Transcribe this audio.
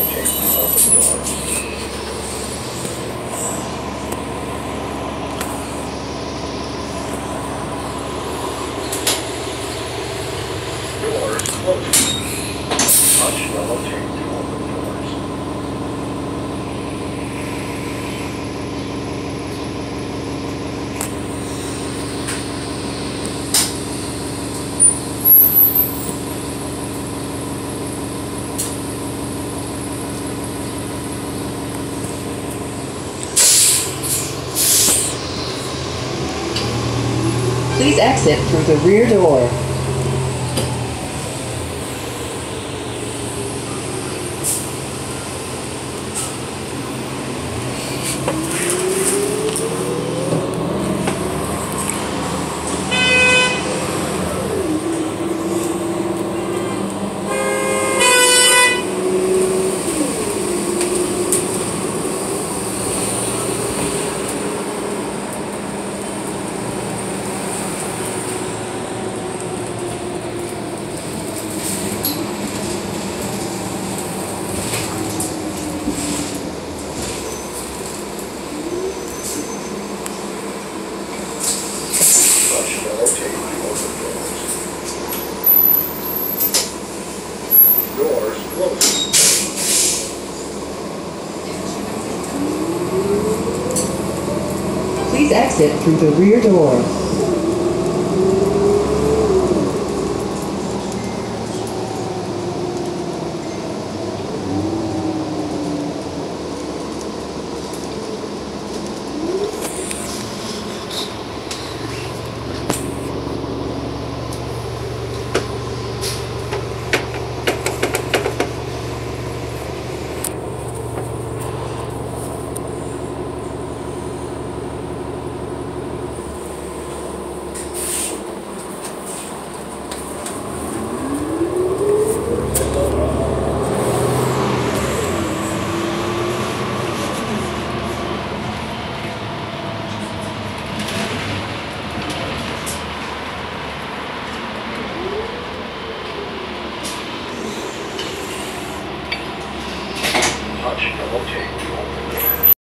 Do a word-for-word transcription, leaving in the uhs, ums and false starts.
rotate to open doors. Doors closing. Touch yellow tape to open doors. Please exit through the rear door. Doors closing. Please exit through the rear door.